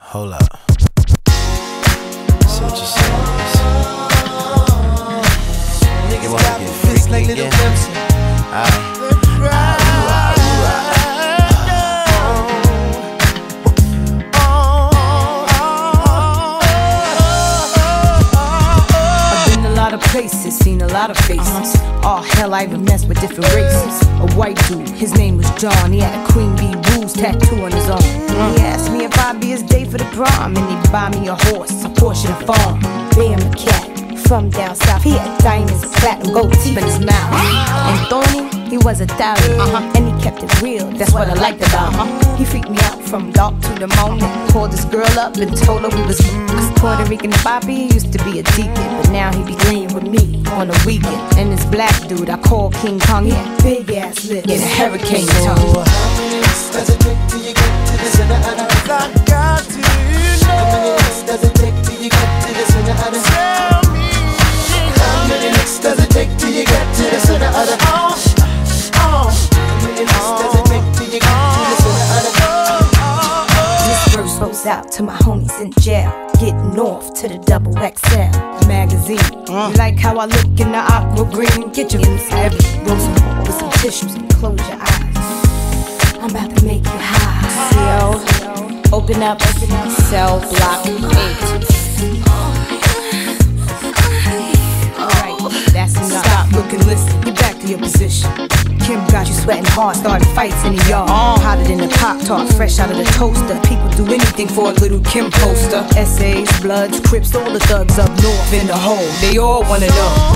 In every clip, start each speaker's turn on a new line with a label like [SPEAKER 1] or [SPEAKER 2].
[SPEAKER 1] Hold up. See what you're saying is you wanna get freaky again?
[SPEAKER 2] I've been a lot of places, seen a lot of faces. Oh hell, I even messed with different races. A white dude, his name was John. He had a Queen Bee Rules tattoo on his arm. He asked me if I'd be his date for the prom, and he'd buy me a horse, a Porsche and a farm. Bam, a cat from down south. He had diamonds, platinum, gold teeth in his mouth. And Thorny, he was Italian, and he kept it real. That's what I liked about him. He freaked me out from dark to the morning. Called this girl up and told her we was Puerto Rican Bobby used to be a deacon, but now he be laying with me on a weekend. And this black dude I call King Kong, he had big ass lips and a hurricane tongue.
[SPEAKER 3] Does it take till you get to the center of the I got to know. How many licks does it take till you get to the center of the Tell me. How many licks does it take till you get to the center of the How many licks does it take till you get to the center of the
[SPEAKER 2] This verse goes out to my homies in jail, getting off to the double XL magazine. You like how I look in the aqua green? Get your inside roll some with some tissues and close your eyes. I'm about to make you high. Yo, open up, cell block 8. Alright, that's enough. Stop, look and listen. Get back to your position. Kim got you sweating hard, starting fights in the yard. Hotter than a Pop-Tart, fresh out of the toaster. People do anything for a little Kim poster. Essays, Bloods, Crips, all the thugs up north in the hole. They all wanna know.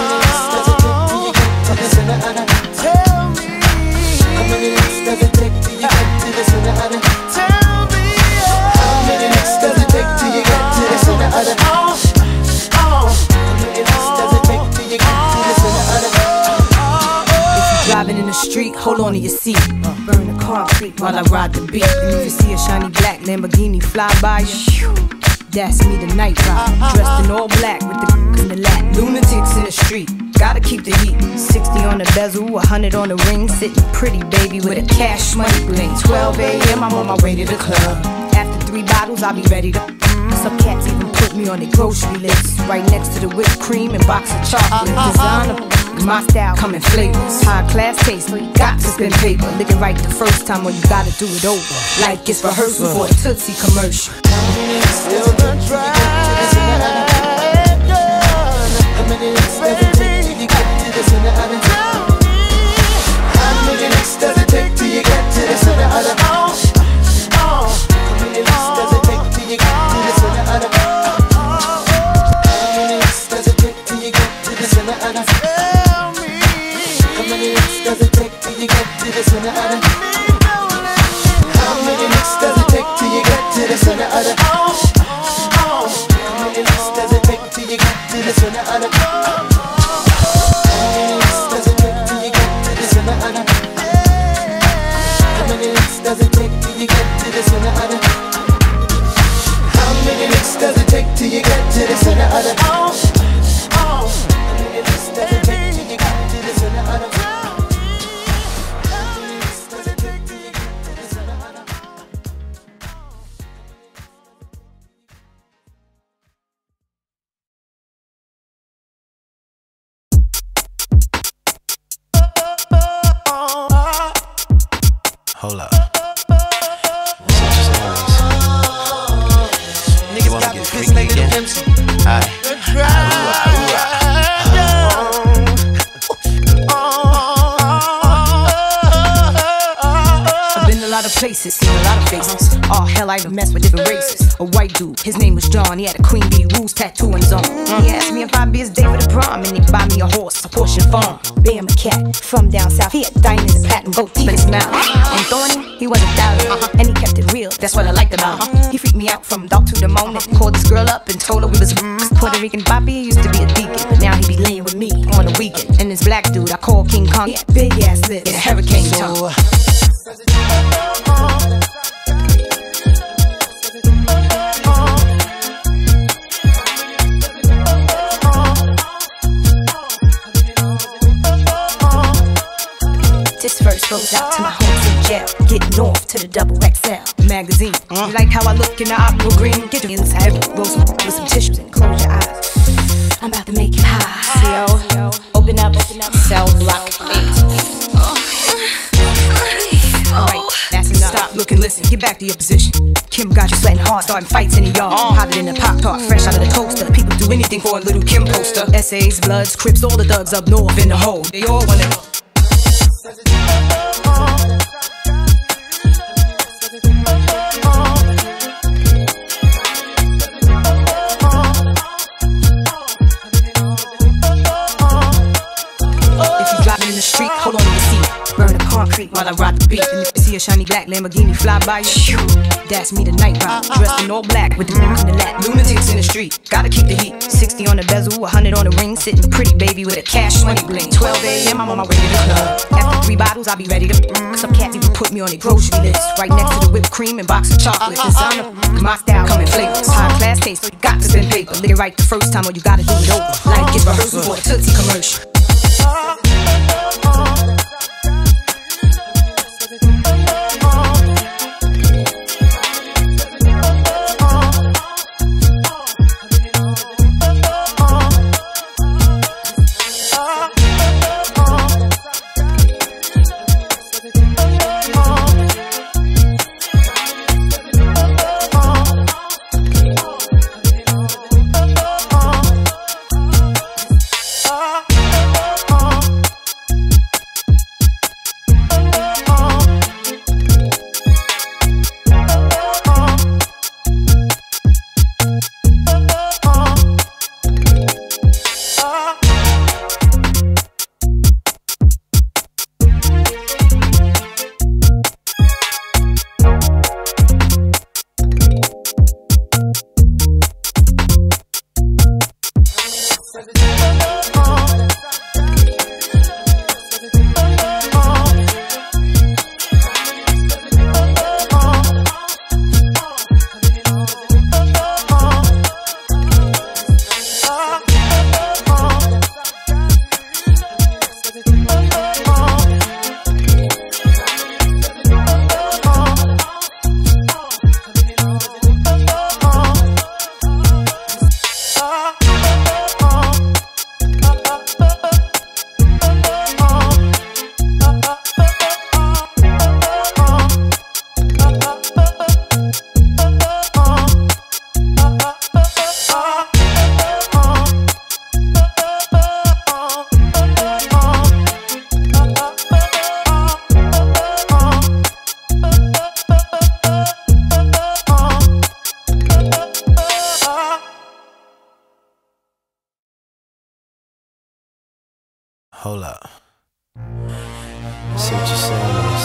[SPEAKER 3] Tell me. How many licks does it take till you get to the center of the Tell me. How many licks does it take till you get to the center of the How many licks does it take till you get to the center of the
[SPEAKER 2] Driving in the street, hold on to your seat. Burn the concrete while I ride the beat. And if you see a shiny black Lamborghini fly by you, that's me the night ride. Dressed in all black with the in the lap. Lunatics in the street, gotta keep the heat. 60 on the bezel, 100 on the ring. Sitting pretty baby with a cash money bling. 12 a.m. I'm on my way to the club. After 3 bottles, I'll be ready to Some cats even put me on their grocery list. Right next to the whipped cream and box of chocolate. Designer, my style come in flavors. High class taste, but you got to spend paper. Lick it right the first time or you gotta do it over. Like it's rehearsal for a Tootsie commercial.
[SPEAKER 3] Still the drive. How many licks does it take till you get to the center of the How many licks does it take till you get to the center of the How many licks does it take till you get to the center of the How many licks does it take till you get to the center of the Tell me. How many licks does it take till you get to the center of the How many licks does it take till you get to the center of the How many licks does it take till you get to the center of the How many licks does it take till you get to the center of the How many licks does it take till you get to the center of the How many licks does it take till you get to the center of the How many licks does it take till you get to the center of the How many licks does it take till you get to the center of the
[SPEAKER 1] Hold up. See what you're saying is you wanna get freaky again?
[SPEAKER 2] I've been a lot of places, seen a lot of faces. Oh hell, I even messed with different races. A white dude, his name was John. He had a Queen Bee Rules tattoo on his arm. He asked me if I'd be his date for the prom, and he'd buy me a horse, a Porsche and farm. Bam, a cat from down south. He had diamonds and platinum, gold teeth in his mouth. And Thorny, he was Italian, and he kept it real. That's what I liked about him. He freaked me out from dark to the morning. Called this girl up and told her we was Puerto Rican Bobby used to be a deacon, but now he be laying with me on a weekend. And this black dude I call King Kong, he had big ass lips and a hurricane tongue. This verse goes out to my homies in jail, getting off to the double XL magazine. You like how I look in the aqua green? Get your inside, roll some with some tissues and close your eyes. I'm about to make you high. CO, open up, cell block 8. Alright, that's enough. Stop, look and listen, get back to your position. Kim got you sweating hard, starting fights in the yard. Hotter than a Pop-Tart, fresh out of the toaster. People do anything for a little Kim poster. Essays, Bloods, Crips, all the thugs up north in the hole. They all wanna know. If you driving in the street, hold on to your seat. Burn the concrete while I ride the beat. And if you see a shiny black Lamborghini fly by you, that's me the night ride. Dressed in all black with the in the lap. Lunatics in the street, gotta keep the heat. 60 on the bezel, 100 on the ring. Sitting pretty baby with a cash money bling. 12 a.m. I'm on my way to the club. After 3 bottles, I'll be ready to some cat even put me on a grocery list. Right next to the whipped cream and box of chocolate. Designer, my style come in flavors. High class taste, so you got to spend paper. Lick it right the first time or you gotta do it over. Like it's rehearsal for a Tootsie commercial.
[SPEAKER 1] Hold up. See what you're saying is.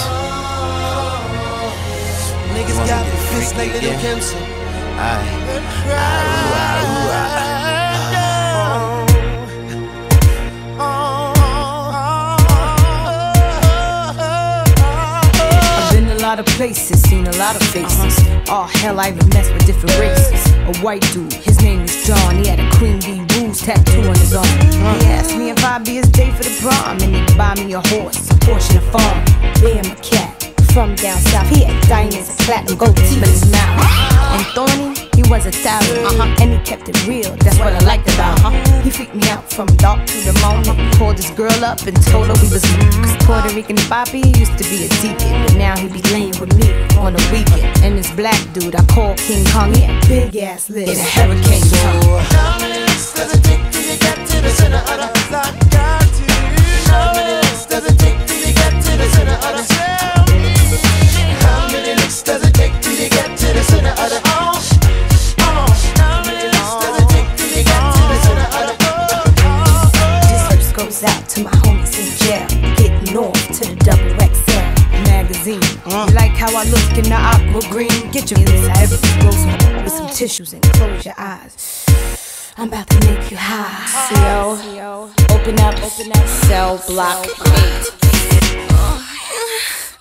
[SPEAKER 3] Niggas got the fist like little Kimson.
[SPEAKER 2] I've been a lot of places, seen a lot of faces. Oh hell, I even messed with different races. A white dude, his name was John. He had a Queen Bee Rules tattoo on his arm. He asked me if I'd be his date for the prom, and he'd buy me a horse, a Porsche, and a farm. Damn, a cat from down south. He had diamonds and platinum gold teeth in his mouth. And Thorny, he was Italian, and he kept it real. That's what I liked about him. He freaked me out from dark to the morning. Called his girl up and told her we was cause Puerto Rican Bobby used to be a deacon, but now he be laying with me on the weekend. And this black dude I call King Kong, he had big ass lips and a hurricane tongue.
[SPEAKER 3] How many licks does it take till you get to the center of the block? How many licks does it take till you get to the center of the cell? How many licks does it take till you get to the center of the How many licks does it take till you get to the center of the
[SPEAKER 2] This verse goes out to my homies in jail, getting north to the double XL magazine. You like how I look in the aqua green? Get your inside with some tissues and close your eyes. I'm about to make you high. CO, open up, cell block 8.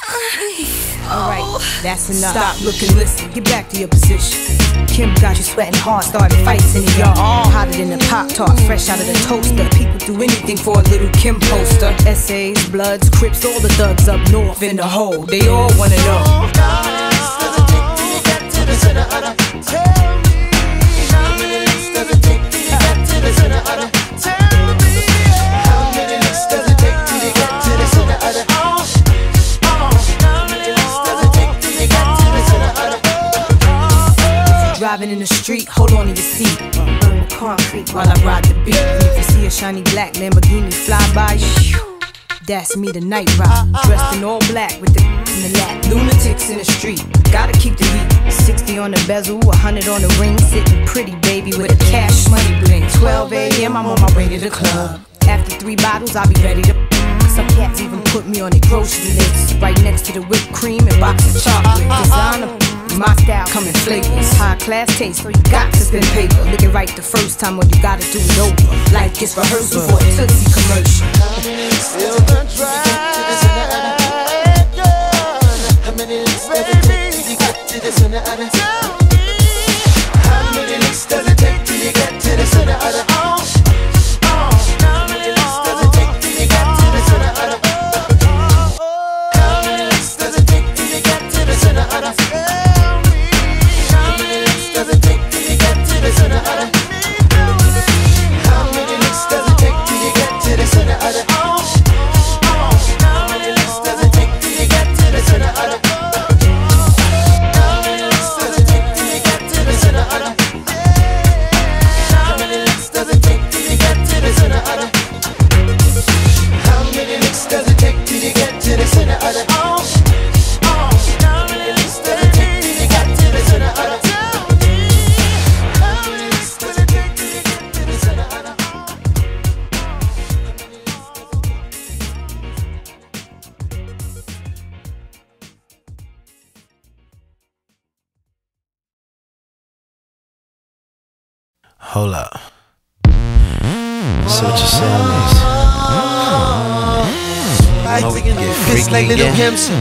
[SPEAKER 2] Alright, that's enough. Stop, look and listen. Get back to your position. Kim got you sweating hard, starting fights in the yard. Hotter than a Pop-Tart, fresh out of the toaster. People do anything for a little Kim poster. Essays, Bloods, Crips, all the thugs up north in the hole. They all wanna know.
[SPEAKER 3] Does it take till you get to the center of the? Tell me. How many licks does it take till you get to the center of the? Tell me. How many licks does it take till you get to the center of the? How many licks does it take till you get to the center of the?
[SPEAKER 2] Driving in the street, hold on to your seat. Burn the concrete while I ride the beat. And if you see a shiny black Lamborghini fly by you, that's me, the night ride. Dressed in all black with the in the lap. Lunatics in the street, gotta keep the heat. 60 on the bezel, 100 on the ring. Sitting pretty, baby, with a cash money bling. 12 a.m., I'm on my way to the club. After 3 bottles, I'll be ready to. Some cats even put me on their grocery list. Right next to the whipped cream and box of chocolate. Designer, my style come in flavors. High class taste, so you got to spend paper. Look it right the first time, all you gotta do it over. Like it's rehearsal for a Tootsie commercial.
[SPEAKER 3] Still the drive to the center of the. How many licks does it take till you get to the center of the? How many licks does it take till you get to the center of the? How many licks does it take till you get to the center of the? How many licks does it take till you get to the center of the? How many licks does it take till you get to the center of the? How many licks does it take till you get to the center of the? How many licks does it take till you get to the center of the? How many licks does it take till you get to the center of the? How many licks does it take till you get to the center of the? How many licks does it take till you get to the center of the? How many licks does it take till you get to the center of the? How many licks does it take till you get to the center of the?
[SPEAKER 1] Hold up. So what you saying is,
[SPEAKER 3] I
[SPEAKER 1] know we
[SPEAKER 3] think
[SPEAKER 1] can get
[SPEAKER 3] it's
[SPEAKER 1] freaky
[SPEAKER 3] like little
[SPEAKER 1] again.
[SPEAKER 3] pimps.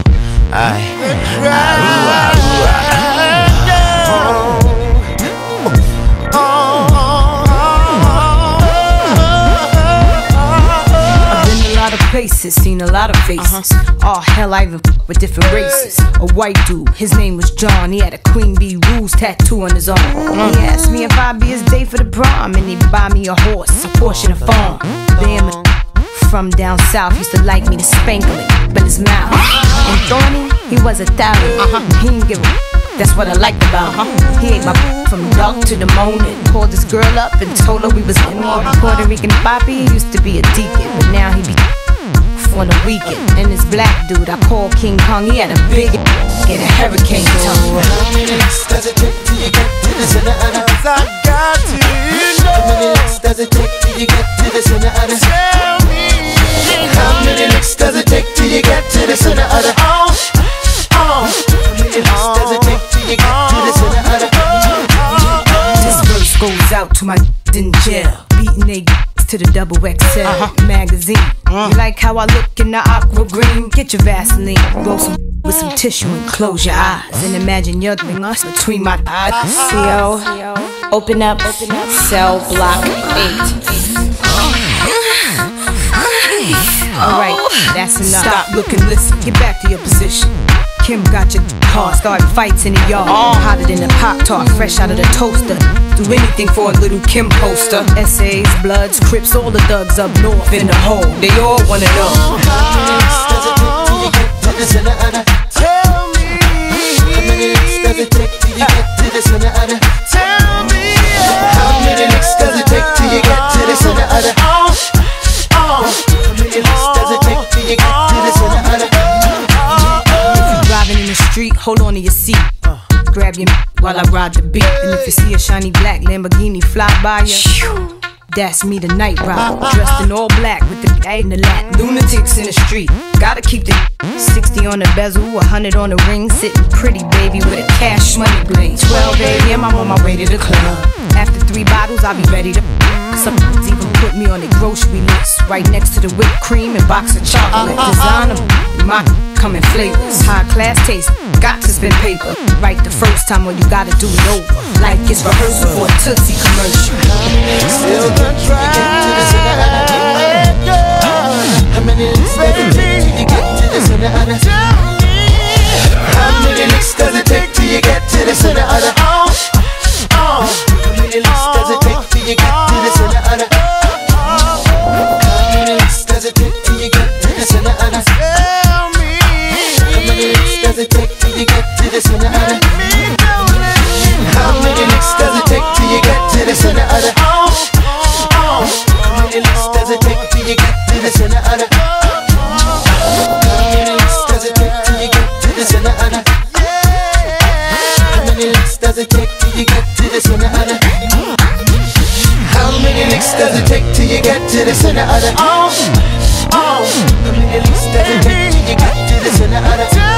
[SPEAKER 2] I've been a lot of places, seen a lot of faces. Oh hell, I even with different races. A white dude, his name was John. He had a Queen Bee Rules tattoo on his arm. He asked me if I'd be his date for the prom, and he'd buy me a horse, a Porsche, and a farm. Damn it. From down south, used to like me to spank him and in his mouth. And Thorny, he was Italian. He didn't give a. That's what I liked about him. He ate my from dark to the morning. Called this girl up and told her we was in Puerto Rican Poppy. He used to be a deacon, but now he be on the weekend. And this black dude I call King Kong, he had a big and a hurricane tongue.
[SPEAKER 3] How many licks does it take till you get to the center of the? I got to know. How many licks does it take till you get to the center of the? Tell me. How many licks does it take till you get to the center of the? How many licks does it take till you get to the center of the?
[SPEAKER 2] This verse goes out to my in jail, beating they to the double XL magazine. You like how I look in the aqua green? Get your Vaseline, roll some with some tissue and close your eyes and imagine you're doing us between my eyes. CO, open up, cell block 8. Alright, that's enough. Stop, look and listen. Get back to your position. Kim got your car, starting fights in the yard. Hotter than a Pop-Tart, fresh out of the toaster. Do anything for a little Kim poster. Essays, Bloods, Crips, all the thugs up north in the hole. They all wanna know.
[SPEAKER 3] How many licks does it take till you get to the center of the? Tell me. How many licks does it take till you get to the center of the? Tell me. How many licks does it take till you get to the center of the? How many licks does it take till you get to the center of the?
[SPEAKER 2] Driving in the street, hold on to your seat. Grab your while I ride the beat. And if you see a shiny black Lamborghini fly by you, that's me, the night ride. Dressed in all black with the guy in the lap. Lunatics in the street, gotta keep the 60 on the bezel, 100 on the ring. Sitting pretty, baby, with a cash money bling. 12 a.m., I'm on my way to the club. After 3 bottles, I'll be ready to. Some even put me on the grocery list, right next to the whipped cream and box of chocolate. Designer, my come in flavors, high class taste, got to spend paper. Right the first time, or you gotta do it over, like it's rehearsal for a Tootsie commercial.
[SPEAKER 3] Still gonna try to get to the center of the. How many licks does it take till you get to the center of the? How many licks does it take till you get to the center of the? How many licks does it take till you get to the center of the? How many licks does it take till you get to the center of the? How many licks does it take till you get to the center of the? How many licks does it take till you get to the center of the? How many licks does it take till you get to the center of the? How many licks does it take till you get to the center of the? How many licks does it take till you get to the center of the? How many licks does it take till you get to the center of the? How many licks does it take till you get to the center of the?